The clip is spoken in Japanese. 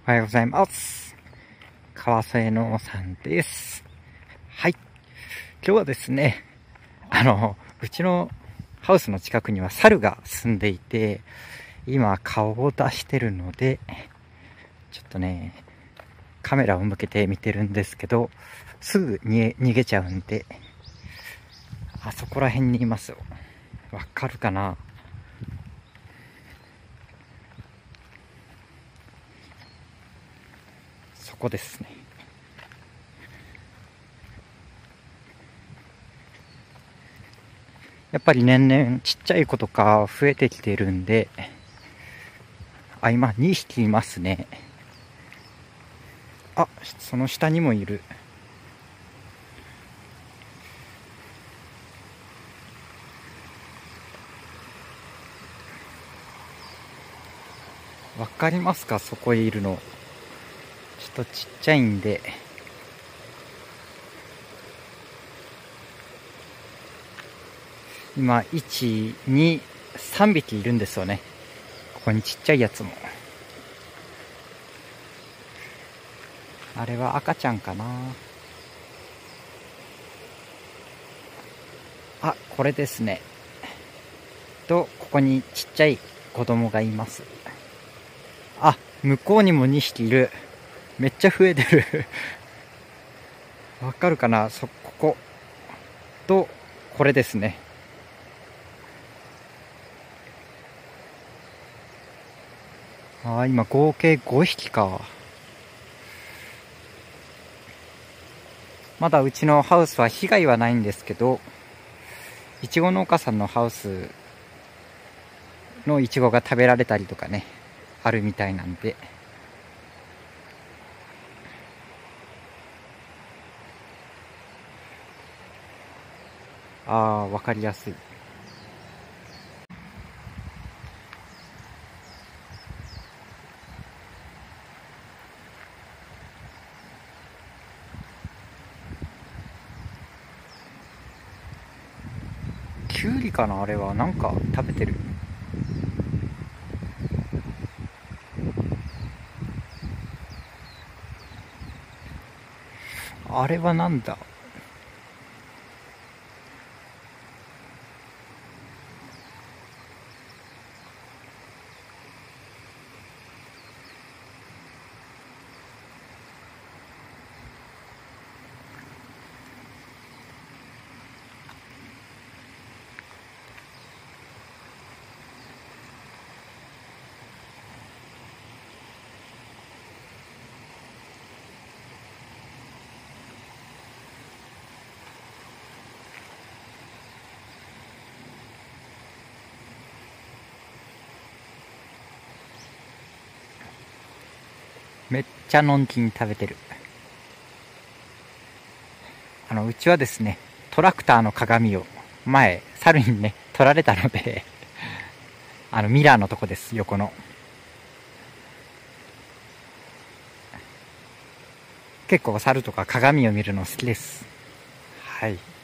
おはようございます。川添のさんです。はい。今日はですね、うちのハウスの近くには猿が住んでいて、今顔を出してるので、ちょっとね、カメラを向けて見てるんですけど、すぐ逃げちゃうんで、あそこら辺にいますよ。わかるかな？そこですね。やっぱり年々ちっちゃい子とか増えてきてるんで、今2匹いますね。その下にもいる。わかりますか？そこへいるの。ちょっとちっちゃいんで。今、1、2、3匹いるんですよね。ここにちっちゃいやつも。あれは赤ちゃんかな。これですね。ここにちっちゃい子供がいます。向こうにも2匹いる。めっちゃ増えてる。わかるかな？ここ。これですね。今合計5匹か。まだうちのハウスは被害はないんですけど、いちご農家さんのハウスのいちごが食べられたりとかね、あるみたいなんで。わかりやすい。キュウリかな？あれはなんか食べてる。あれはなんだ？めっちゃのんきに食べてる。うちはですね、トラクターの鏡を前、猿にね、取られたのでミラーのとこです、横の。結構猿とか鏡を見るの好きです。はい。